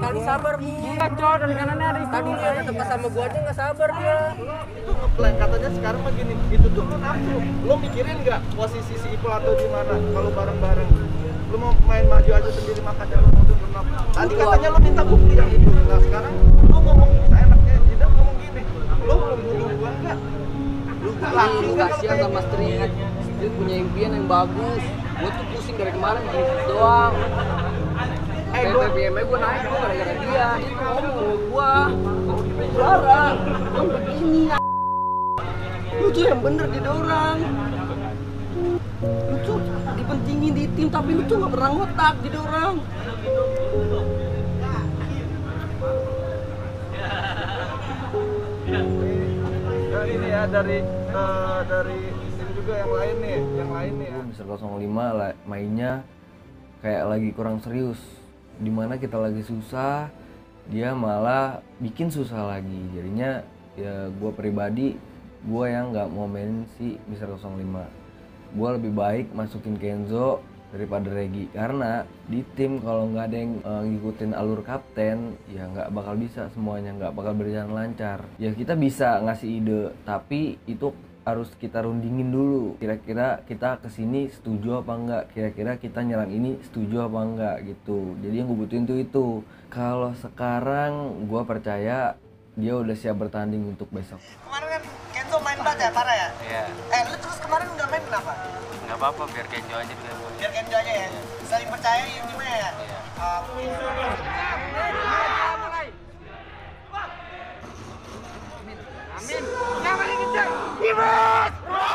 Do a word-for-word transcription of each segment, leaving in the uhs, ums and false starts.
kali sabar Bu. Cok, dari kanannya ada itu. Tadi dia ketemu sama gua aja nggak sabar dia. Itu ngeplank katanya sekarang begini. Itu tuh lu nafsu. Lu mikirin nggak posisi si Ipul atau di mana kalau bareng-bareng? Lu mau main maju aja sendiri makanya lu mau berenang. Tadi katanya lu minta bukti yang itu. Nah sekarang lu ngomong seenaknya, tidak ngomong gini. Lu belum bunuh gua enggak? Lu laki Lu kasihan sama Street. Street punya impian yang bagus. Gua tuh pusing dari kemarin gitu doang. Eh, B B M gue naik tuh gara-gara dia. Dia tuh ngomong sama gua. Juara. Yang begini ya. Lu tuh yang bener jadi orang. Lu tuh dipentingin di tim tapi lu tuh gak pernah ngotak jadi orang. Ya, ini ya dari uh, dari tim juga yang lain nih, yang lain nih ya. Mister nol lima lah, mainnya kayak lagi kurang serius. Dimana kita lagi susah, dia malah bikin susah lagi. Jadinya ya gue pribadi, gue yang nggak mau main si Mister nol lima. Gue lebih baik masukin Kenzo daripada Regi, karena di tim kalau nggak ada yang uh, ngikutin alur kapten ya nggak bakal bisa semuanya, nggak bakal berjalan lancar. Ya kita bisa ngasih ide, tapi itu harus kita rundingin dulu, kira-kira kita kesini setuju apa enggak, kira-kira kita nyerang ini setuju apa enggak gitu. Jadi yang gue butuhin tuh itu. Kalau sekarang gue percaya dia udah siap bertanding untuk besok. Kemarin kan Kenzo main banget ya, parah ya? Iya. Eh, lu terus kemarin nggak main kenapa? Nggak apa-apa, biar Kenzo aja biar. Biar Kenzo aja ya? Saling percaya ya gimana ya? Iya. Oke. Amin. Siapa yang kejar? Ibas!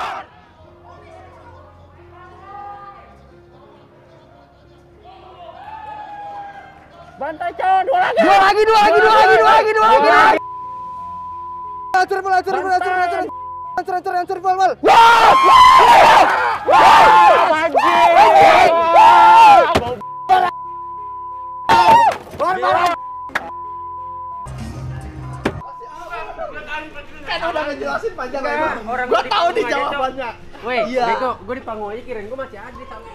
Bantai Con, dua lagi. Dua lagi, dua lagi, dua lagi, dua lagi, dua lagi. Hancur bal, hancur bal, hancur, hancur, hancur, hancur, hancur bal, bal. Kan udah ngejelasin panjang lebar. Gua tahu nih jawabannya. Weh, Iya. bego, gua di panggung aja kirain gua masih ada sama.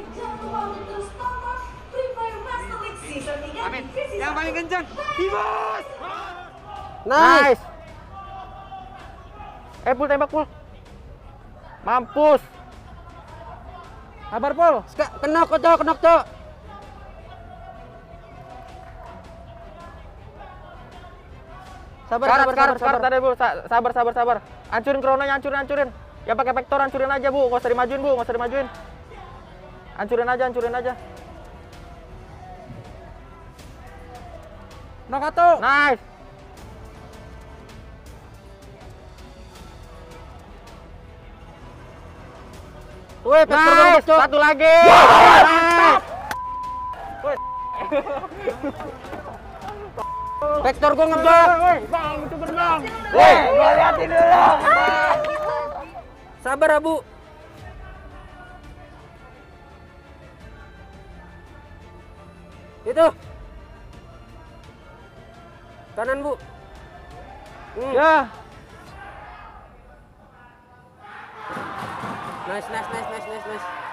Amin. Yang paling kencang, Ibas. Nice. Eh, Pul tembak, Pul. Mampus. Sabar, Pul. Kenok kok, Cok, kenok, Cok. Sabar, Karat, sabar, karat, sabar, sabar, karat. tadi, Bu. Sa- Sabar, sabar, sabar. Hancurin krononya, hancurin, hancurin. Yang pakai vektor hancurin aja, Bu. Nggak usah dimajuin, Bu. Nggak usah dimajuin. Hancurin aja, hancurin aja. Nok satu. Nice. Wih, vektor Nice. ngebut, Cok. Satu lagi. Nice. Vektor gua ngebut. Bang, itu berenang. Woi, gua liatin dulu. Sabar, Abu. Itu. Kanan, Bu. Hmm. Ya. Nice, nice, nice, nice, nice, nice.